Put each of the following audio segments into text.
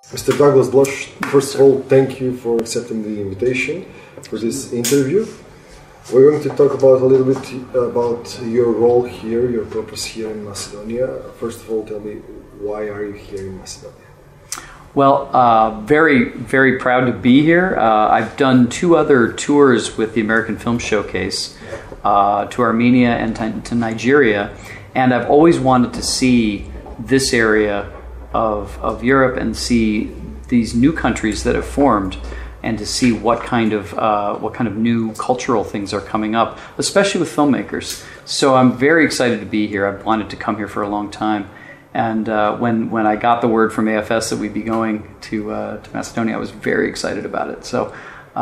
Mr. Douglas Bloch, first of all, thank you for accepting the invitation for this interview. We're going to talk about a little bit about your role here, your purpose here in Macedonia. First of all, tell me, why are you here in Macedonia? Well, very, very proud to be here. I've done 2 other tours with the American Film Showcase to Armenia and to Nigeria, and I've always wanted to see this area of Europe and see these new countries that have formed, and to see what kind of new cultural things are coming up, especially with filmmakers. So I'm very excited to be here. I've wanted to come here for a long time. And when I got the word from AFS that we'd be going to Macedonia, I was very excited about it. So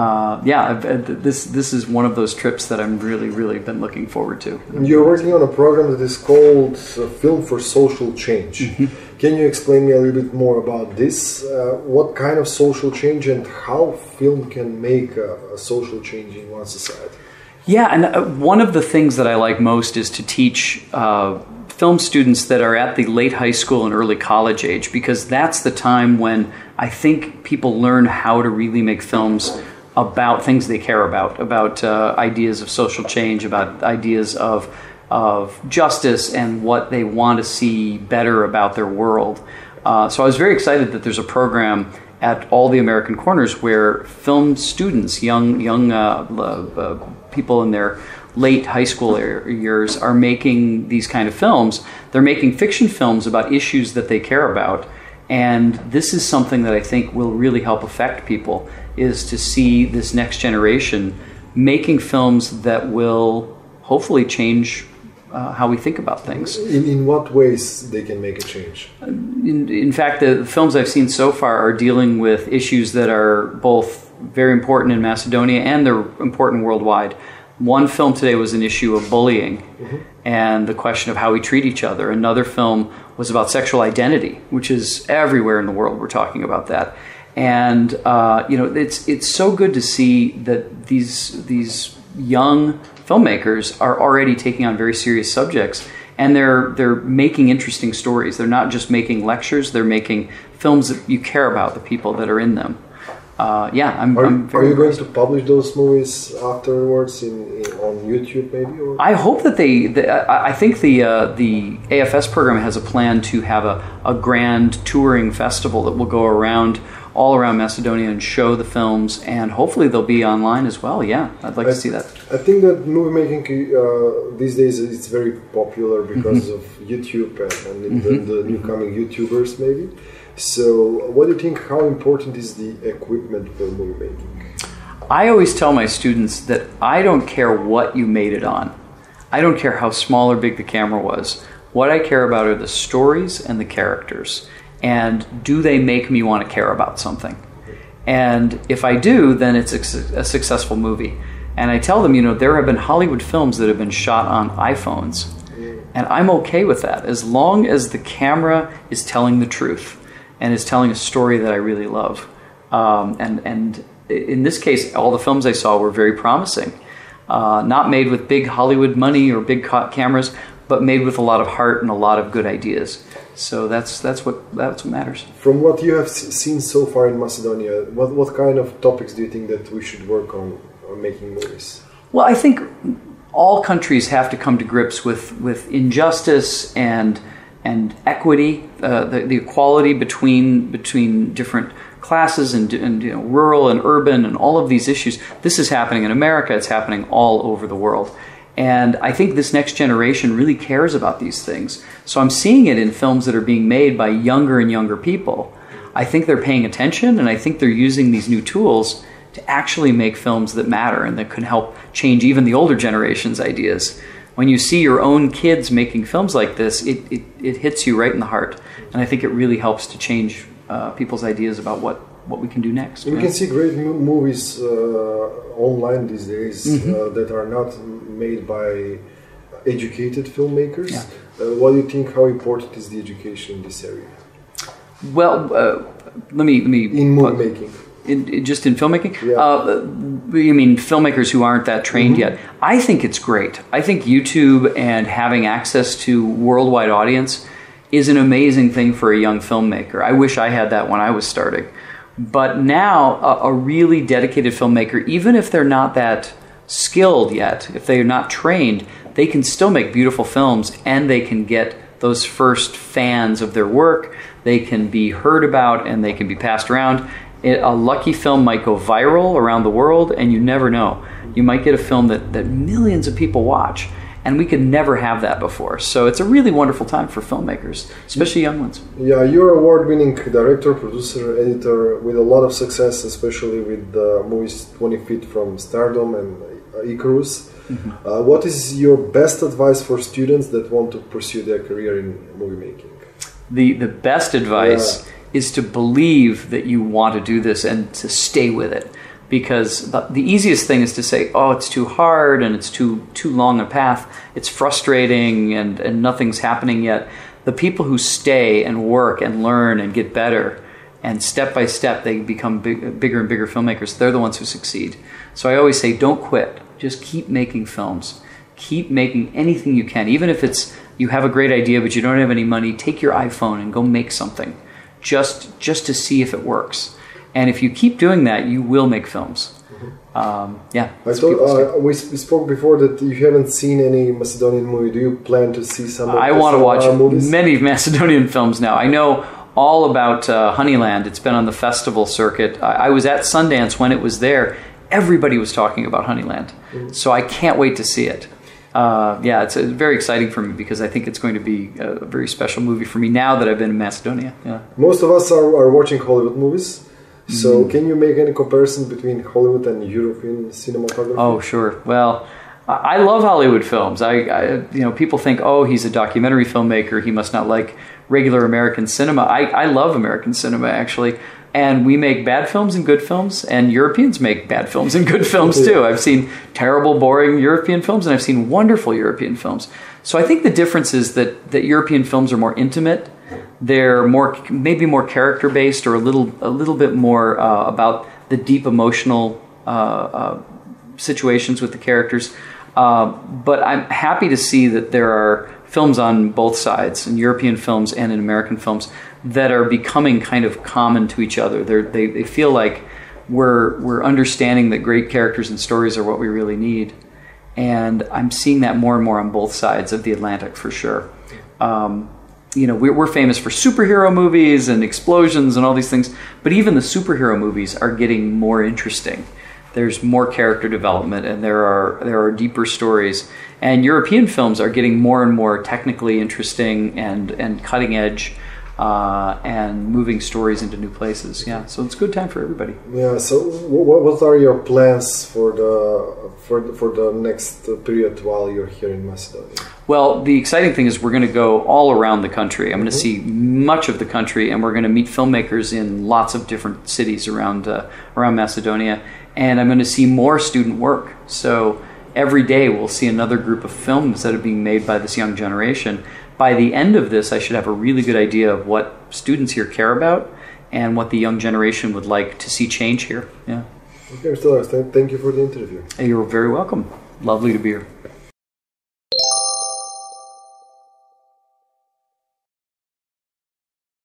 this is one of those trips that I'm really been looking forward to. You're working on a program that is called Film for Social Change. Mm-hmm. Can you explain me a little bit more about this? What kind of social change and how film can make a social change in one society? Yeah, and one of the things that I like most is to teach film students that are at the late high school and early college age, because that's the time when I think people learn how to really make films about things they care about ideas of social change, about ideas of justice and what they want to see better about their world. So I was very excited that there's a program at all the American corners where film students, young people in their late high school years, are making these kind of films. They're making fiction films about issues that they care about. And this is something that I think will really help affect people, is to see this next generation making films that will hopefully change how we think about things. In what ways they can make a change? In fact, the films I've seen so far are dealing with issues that are both very important in Macedonia and they're important worldwide. One film today was an issue of bullying, mm-hmm. and the question of how we treat each other. Another film was about sexual identity, which is everywhere in the world. We're talking about that. And it's so good to see that these young filmmakers are already taking on very serious subjects, and they're making interesting stories. They're not just making lectures; they're making films that you care about, the people that are in them. Are you going to publish those movies afterwards on YouTube, maybe? Or? I hope that I think the AFS program has a plan to have a grand touring festival that will go all around Macedonia and show the films, and hopefully they'll be online as well. Yeah, I'd like to see that. I think that movie making these days is very popular because mm-hmm. of YouTube and the new coming YouTubers, maybe. So, what do you think, how important is the equipment for movie making? I always tell my students that I don't care what you made it on. I don't care how small or big the camera was. What I care about are the stories and the characters. And do they make me want to care about something? And if I do, then it's a successful movie. And I tell them, there have been Hollywood films that have been shot on iPhones. And I'm okay with that, as long as the camera is telling the truth and is telling a story that I really love. And in this case, all the films I saw were very promising. Not made with big Hollywood money or big cameras, but made with a lot of heart and a lot of good ideas. So that's what matters. From what you have seen so far in Macedonia, what kind of topics do you think that we should work on making movies? Well, I think all countries have to come to grips with injustice and equity, the equality between different classes and rural and urban and all of these issues. This is happening in America. It's happening all over the world. And I think this next generation really cares about these things. So I'm seeing it in films that are being made by younger and younger people. I think they're paying attention, and I think they're using these new tools to actually make films that matter and that can help change even the older generation's ideas. When you see your own kids making films like this, it hits you right in the heart. And I think it really helps to change people's ideas about what we can do next. We can see great movies online these days mm-hmm. That are not made by educated filmmakers. Yeah. What do you think, how important is the education in this area? Well, let me in movie making. Just in filmmaking? Yeah. You mean filmmakers who aren't that trained mm-hmm. yet? I think it's great. I think YouTube and having access to worldwide audience is an amazing thing for a young filmmaker. I wish I had that when I was starting. But now a really dedicated filmmaker, even if they're not that skilled yet, if they're not trained, they can still make beautiful films, and they can get those first fans of their work. They can be heard about, and they can be passed around. A lucky film might go viral around the world, and you never know. You might get a film that millions of people watch, and we could never have that before. So it's a really wonderful time for filmmakers, especially young ones. Yeah, you're an award-winning director, producer, editor with a lot of success, especially with the movies 20 Feet from Stardom and Icarus. Mm-hmm. What is your best advice for students that want to pursue their career in movie making? The best advice is to believe that you want to do this and to stay with it. Because the easiest thing is to say, oh, it's too hard and it's too long a path. It's frustrating and nothing's happening yet. The people who stay and work and learn and get better, and step by step they become bigger and bigger filmmakers, they're the ones who succeed. So I always say, don't quit. Just keep making films. Keep making anything you can. Even if it's you have a great idea but you don't have any money, take your iPhone and go make something. Just to see if it works. And if you keep doing that, you will make films. Mm-hmm. We spoke before that you haven't seen any Macedonian movie. Do you plan to see some? I want to watch many Macedonian films now. I know all about Honeyland. It's been on the festival circuit. I was at Sundance when it was there. Everybody was talking about Honeyland. Mm-hmm. So I can't wait to see it. It's very exciting for me because I think it's going to be a very special movie for me now that I've been in Macedonia. Yeah. Most of us are watching Hollywood movies. So can you make any comparison between Hollywood and European cinematography? Oh, sure. Well, I love Hollywood films. People think, oh, he's a documentary filmmaker. He must not like regular American cinema. I love American cinema, actually. And we make bad films and good films, and Europeans make bad films and good films too. I've seen terrible, boring European films, and I've seen wonderful European films. So I think the difference is that European films are more intimate. They're maybe more character-based, or a little bit more about the deep emotional situations with the characters. But I'm happy to see that there are films on both sides, in European films and in American films, that are becoming kind of common to each other. They feel like we're understanding that great characters and stories are what we really need. And I'm seeing that more and more on both sides of the Atlantic, for sure. We're famous for superhero movies and explosions and all these things, but even the superhero movies are getting more interesting. There's more character development, and there are deeper stories. And European films are getting more and more technically interesting and cutting edge, and moving stories into new places. Yeah, so it's a good time for everybody. Yeah. So what are your plans for the next period while you're here in Macedonia? Well, the exciting thing is we're going to go all around the country. I'm going to see much of the country, and we're going to meet filmmakers in lots of different cities around Macedonia. And I'm going to see more student work. So every day we'll see another group of films that are being made by this young generation. By the end of this, I should have a really good idea of what students here care about and what the young generation would like to see change here. Yeah. Okay, Mr. Lars, thank you for the interview. You're very welcome. Lovely to be here.